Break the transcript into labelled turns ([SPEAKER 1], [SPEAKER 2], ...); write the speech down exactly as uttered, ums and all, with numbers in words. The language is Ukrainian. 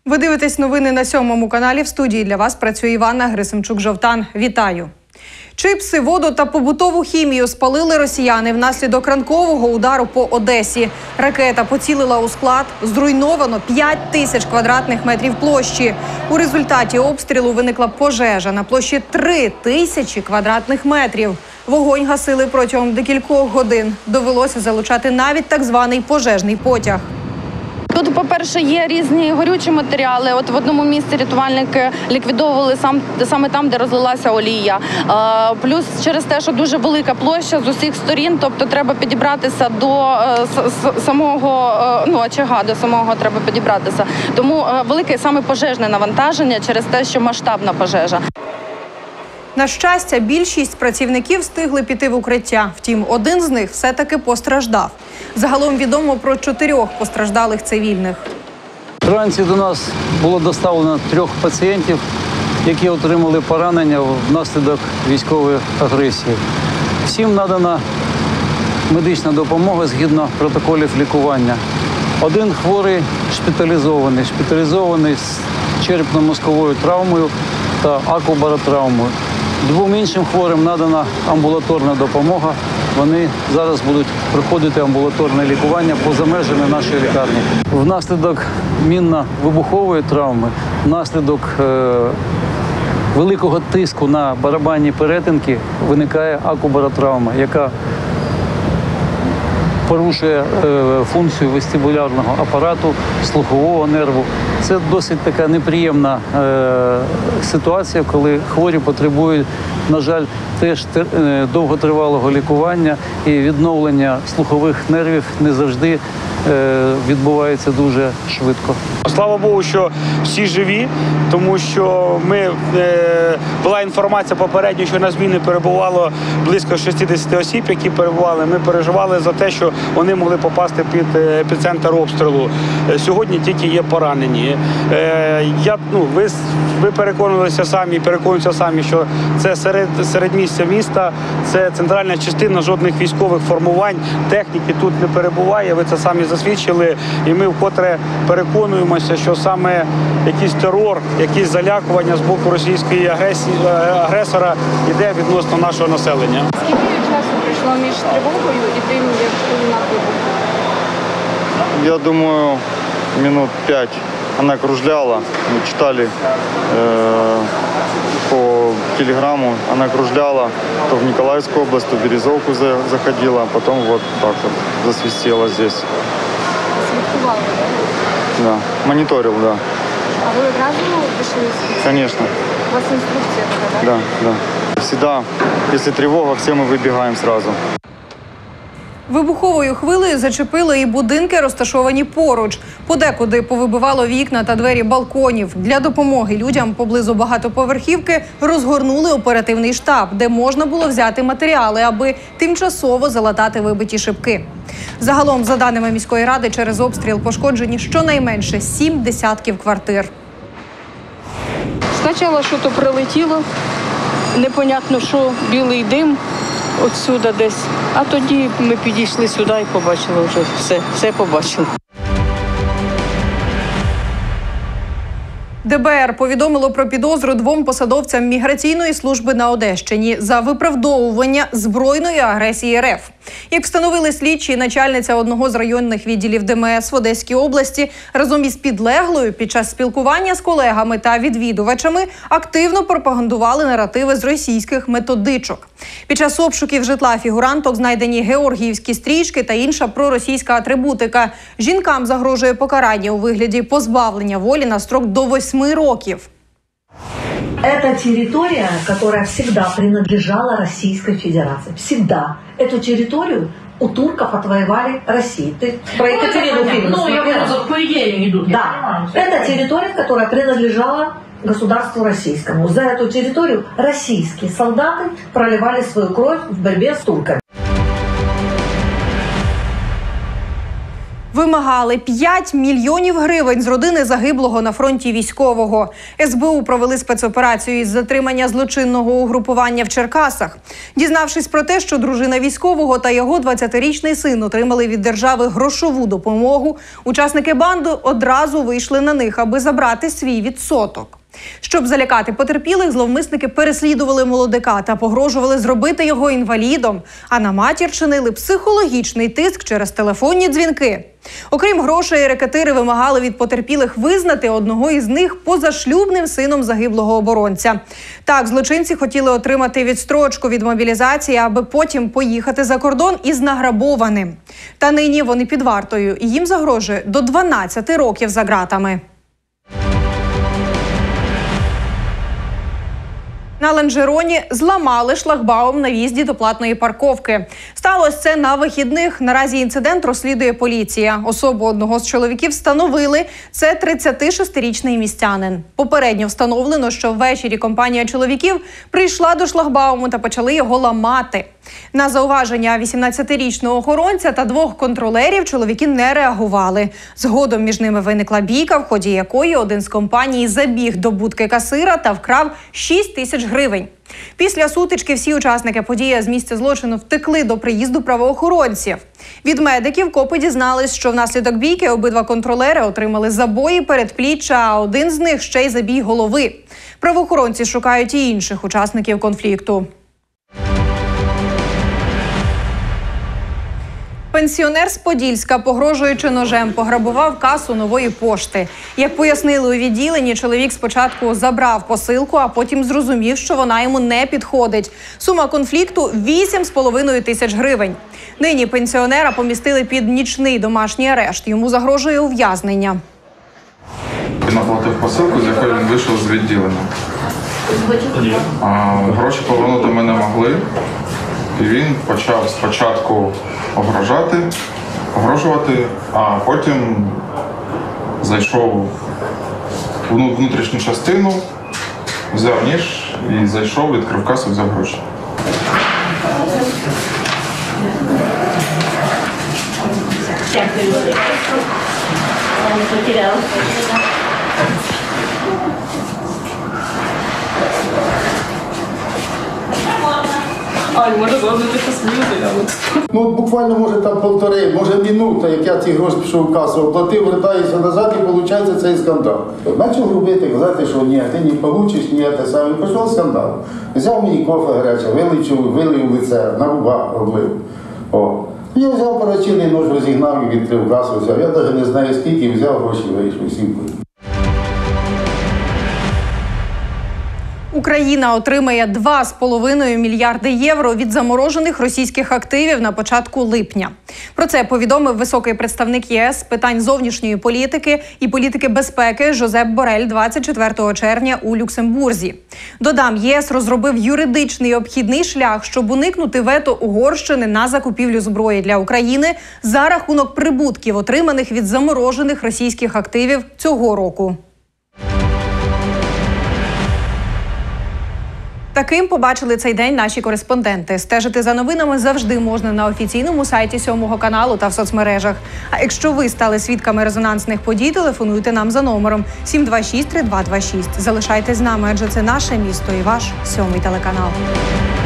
[SPEAKER 1] Ви дивитесь новини на сьомому каналі. В студії для вас працює Іванна Грисимчук-Жовтан. Вітаю! Чипси, воду та побутову хімію спалили росіяни внаслідок ранкового удару по Одесі. Ракета поцілила у склад, зруйновано п'ять тисяч квадратних метрів площі. У результаті обстрілу виникла пожежа на площі три тисячі квадратних метрів. Вогонь гасили протягом декількох годин. Довелося залучати навіть так званий пожежний потяг.
[SPEAKER 2] Тут, по-перше, є різні горючі матеріали. От в одному місці рятувальники ліквідовували сам, саме там, де розлилася олія. Е, плюс через те, що дуже велика площа з усіх сторін, тобто треба підібратися до е, с, самого е, ну, очага, до самого треба підібратися. Тому е, велике саме пожежне навантаження через те, що масштабна пожежа.
[SPEAKER 1] На щастя, більшість працівників встигли піти в укриття. Втім, один з них все-таки постраждав. Загалом відомо про чотирьох постраждалих цивільних.
[SPEAKER 3] Вранці до нас було доставлено трьох пацієнтів, які отримали поранення внаслідок військової агресії. Всім надана медична допомога згідно протоколів лікування. Один хворий шпиталізований, шпиталізований з черепно-мозковою травмою та акубаротравмою. Двом іншим хворим надана амбулаторна допомога. Вони зараз будуть проходити амбулаторне лікування поза межами нашої лікарні. Внаслідок мінно-вибухової травми, внаслідок е великого тиску на барабанні перетинки виникає акубаротравма, яка порушує е, функцію вестибулярного апарату, слухового нерву. Це досить така неприємна е, ситуація, коли хворі потребують, на жаль, теж е, довготривалого лікування, і відновлення слухових нервів не завжди е, відбувається дуже швидко.
[SPEAKER 4] Слава Богу, що всі живі, тому що ми, е, була інформація попередньо, що на зміни перебувало близько шістдесят осіб, які перебували. Ми переживали за те, що вони могли попасти під епіцентр обстрілу. Сьогодні тільки є поранені. Е, я, ну, ви, ви переконувалися самі, переконуються самі, що це серед, середмістя міста, це центральна частина, жодних військових формувань, техніки тут не перебуває, ви це самі засвідчили, і ми вкотре переконуємося, що саме якийсь терор, якісь залякування з боку російської агресії, агресора йде відносно нашого населення.
[SPEAKER 2] Скільки часу пройшло між тривогою і тим, як лунав вибух?
[SPEAKER 5] Я думаю, минут пять. Она кружляла, мы читали э, по телеграмму, она кружляла, то в Николаевскую область, то в Березовку за, заходила, а потом вот так вот засвистела здесь.
[SPEAKER 2] Слідкували, так?
[SPEAKER 5] Да, мониторил, да.
[SPEAKER 2] А ви одразу пішли?
[SPEAKER 5] Конечно.
[SPEAKER 2] У вас інструкція така, так?
[SPEAKER 5] Да, да. Всегда, если тревога, все мы выбегаем сразу.
[SPEAKER 1] Вибуховою хвилею зачепили і будинки, розташовані поруч. Подекуди повибивало вікна та двері балконів. Для допомоги людям поблизу багатоповерхівки розгорнули оперативний штаб, де можна було взяти матеріали, аби тимчасово залатати вибиті шибки. Загалом, за даними міської ради, через обстріл пошкоджені щонайменше сім десятків квартир.
[SPEAKER 6] Спочатку щось прилетіло, непонятно що, білий дим. Отсюда десь. А тоді ми підійшли сюди і побачили вже все, все побачили.
[SPEAKER 1] Де Бе Ер повідомило про підозру двом посадовцям міграційної служби на Одещині за виправдовування збройної агресії Ер Еф. Як встановили слідчі, начальниця одного з районних відділів Де Ем Ес в Одеській області разом із підлеглою під час спілкування з колегами та відвідувачами активно пропагандували наративи з російських методичок. Під час обшуків житла фігуранток знайдені георгіївські стрічки та інша проросійська атрибутика. Жінкам загрожує покарання у вигляді позбавлення волі на строк до восьми років.
[SPEAKER 7] Это территория, которая всегда принадлежала Российской Федерации. Всегда. Эту территорию у турков отвоевали России. Ты про Екатерину фильм
[SPEAKER 8] Ну, я говорю, за по идее идут.
[SPEAKER 7] Да. Это территория, которая принадлежала государству российскому. За эту территорию российские солдаты проливали свою кровь в борьбе с турками.
[SPEAKER 1] Вимагали п'ять мільйонів гривень з родини загиблого на фронті військового. ес бе у провели спецоперацію із затримання злочинного угрупування в Черкасах. Дізнавшись про те, що дружина військового та його двадцятирічний син отримали від держави грошову допомогу, учасники банди одразу вийшли на них, аби забрати свій відсоток. Щоб залякати потерпілих, зловмисники переслідували молодика та погрожували зробити його інвалідом, а на матір чинили психологічний тиск через телефонні дзвінки. Окрім грошей, рекетири вимагали від потерпілих визнати одного із них позашлюбним сином загиблого оборонця. Так, злочинці хотіли отримати відстрочку від мобілізації, аби потім поїхати за кордон із награбованим. Та нині вони під вартою, і їм загрожує до дванадцяти років за ґратами. На Ланжероні зламали шлагбаум на в'їзді до платної парковки. Сталося це на вихідних. Наразі інцидент розслідує поліція. Особу одного з чоловіків встановили. Це тридцятишестирічний містянин. Попередньо встановлено, що ввечері компанія чоловіків прийшла до шлагбауму та почали його ламати. На зауваження вісімнадцятирічного охоронця та двох контролерів чоловіки не реагували. Згодом між ними виникла бійка, в ході якої один з компаній забіг до будки касира та вкрав шість тисяч гривень. Після сутички всі учасники події з місця злочину втекли до приїзду правоохоронців. Від медиків копи дізнались, що внаслідок бійки обидва контролери отримали забої передпліччя, а один з них ще й забій голови. Правоохоронці шукають і інших учасників конфлікту. Пенсіонер з Подільська, погрожуючи ножем, пограбував касу Нової пошти. Як пояснили у відділенні, чоловік спочатку забрав посилку, а потім зрозумів, що вона йому не підходить. Сума конфлікту – вісім з половиною тисяч гривень. Нині пенсіонера помістили під нічний домашній арешт. Йому загрожує ув'язнення.
[SPEAKER 9] Він оплатив посилку, з якої він вийшов з відділення. А, гроші повернути ми не могли. І він почав спочатку огрожати, погрожувати, а потім зайшов в внутрішню частину, взяв ніж і зайшов, відкрив касу, взяв гроші.
[SPEAKER 10] Ань, може зробити посміти.
[SPEAKER 11] Ну, буквально, може, там полтори, може, минута, як я ці гроші пішов в касу, оплатив, вертаюся назад і виходить цей скандал. Почав робити, казати, що ні, ти не получиш, ні, те саме. Пішов скандал. Взяв мені кофе гаряче, вилив, вилив в лице, на губах облив. О. Я взяв перочинний нож, розігнав і відкрив касу, взяв. Я навіть не знаю скільки, взяв гроші, вийшов, сім.
[SPEAKER 1] Україна отримає два з половиною мільярди євро від заморожених російських активів на початку липня. Про це повідомив високий представник ЄС з питань зовнішньої політики і політики безпеки Жозеп Борель двадцять четвертого червня у Люксембурзі. Додам, ЄС розробив юридичний обхідний шлях, щоб уникнути вето Угорщини на закупівлю зброї для України за рахунок прибутків, отриманих від заморожених російських активів цього року. Таким побачили цей день наші кореспонденти. Стежити за новинами завжди можна на офіційному сайті сьомого каналу та в соцмережах. А якщо ви стали свідками резонансних подій, телефонуйте нам за номером сім два шість три два два шість. Залишайтесь з нами, адже це наше місто і ваш сьомий телеканал.